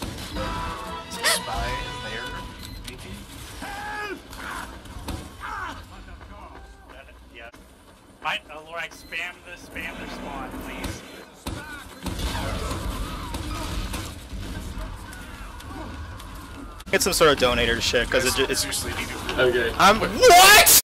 Is a spy there? Maybe? Yeah. Might, Lorag, spam the spawn, please. Get some sort of donator shit, because it's... Seriously, Okay. What?!